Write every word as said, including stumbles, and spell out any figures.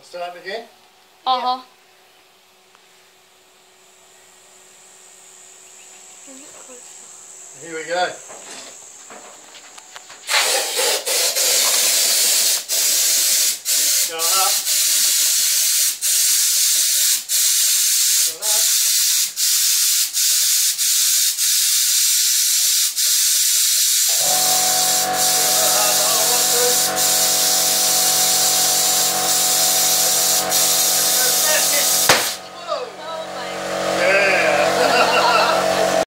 I'll start again. Uh-huh. Here we go. Going up. Going up.